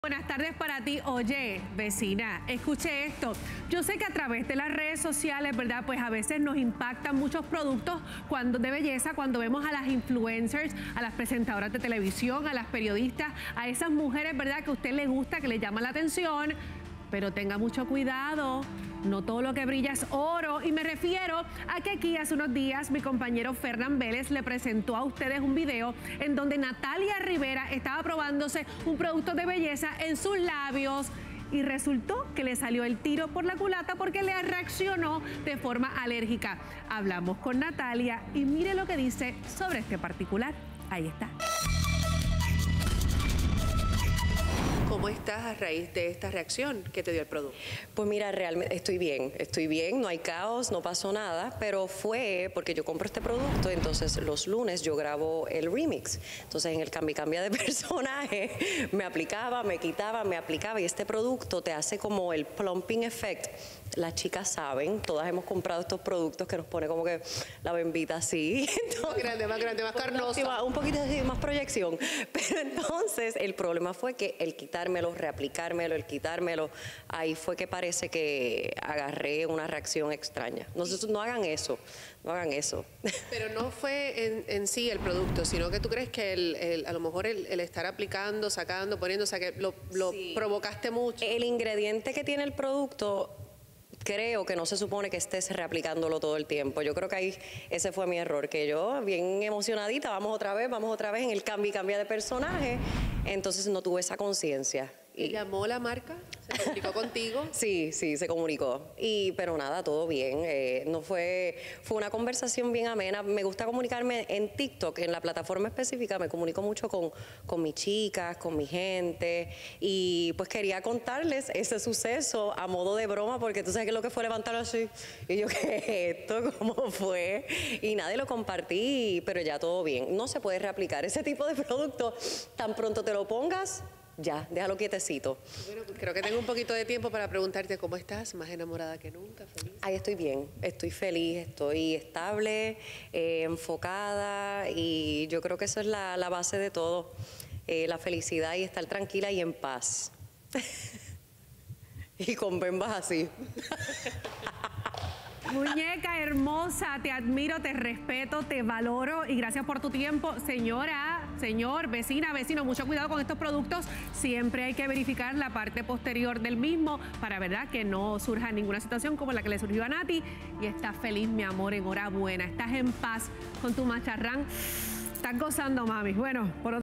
Buenas tardes para ti. Oye, vecina, escuche esto. Yo sé que a través de las redes sociales, ¿verdad? Pues a veces nos impactan muchos productos de belleza cuando vemos a las influencers, a las presentadoras de televisión, a las periodistas, a esas mujeres, ¿verdad? Que a usted le gusta, que le llama la atención, pero tenga mucho cuidado. No todo lo que brilla es oro, y me refiero a que aquí hace unos días mi compañero Fernán Vélez le presentó a ustedes un video en donde Natalia Rivera estaba probándose un producto de belleza en sus labios y resultó que le salió el tiro por la culata porque le reaccionó de forma alérgica. Hablamos con Natalia y mire lo que dice sobre este particular. Ahí está. ¿Cómo estás a raíz de esta reacción que te dio el producto? Pues mira, realmente estoy bien, no hay caos, no pasó nada, pero fue porque yo compro este producto, entonces los lunes yo grabo el remix. Entonces en el cambia de personaje me aplicaba, me quitaba, me aplicaba, y este producto te hace como el plumping effect. Las chicas saben, todas hemos comprado estos productos que nos pone como que la bembita así. Entonces, más grande, más carnosa. Un poquito así, más proyección. Pero entonces el problema fue que el quitármelo, reaplicármelo, el quitármelo, ahí fue que parece que agarré una reacción extraña. No hagan eso, no hagan eso. Pero no fue en sí el producto, sino que tú crees que a lo mejor el estar aplicando, sacando, poniendo, o sea, que lo sí provocaste mucho. El ingrediente que tiene el producto, creo que no se supone que estés reaplicándolo todo el tiempo. Yo creo que ahí ese fue mi error, que yo bien emocionadita, vamos otra vez en el cambia de personaje, entonces no tuve esa conciencia. ¿Y llamó la marca? ¿Se comunicó contigo? Sí, se comunicó. Pero nada, todo bien. Fue una conversación bien amena. Me gusta comunicarme en TikTok, en la plataforma específica. Me comunico mucho con mis chicas, con mi gente. Y pues quería contarles ese suceso a modo de broma, porque tú sabes que lo que fue levantarlo así. Y yo, ¿qué es esto? ¿Cómo fue? Y nadie lo compartí, pero ya todo bien. No se puede reaplicar ese tipo de producto. Tan pronto te lo pongas, ya, déjalo quietecito. Bueno, creo que tengo un poquito de tiempo para preguntarte cómo estás, más enamorada que nunca, feliz. Ahí estoy bien, estoy feliz, estoy estable, enfocada, y yo creo que eso es la base de todo, la felicidad y estar tranquila y en paz. Y con bembas así. Muñeca hermosa, te admiro, te respeto, te valoro y gracias por tu tiempo. Señora, señor, vecina, vecino, mucho cuidado con estos productos. Siempre hay que verificar la parte posterior del mismo para, ¿verdad?, que no surja ninguna situación como la que le surgió a Nati. Y estás feliz, mi amor, enhorabuena. Estás en paz con tu macharrán. Estás gozando, mami. Bueno, por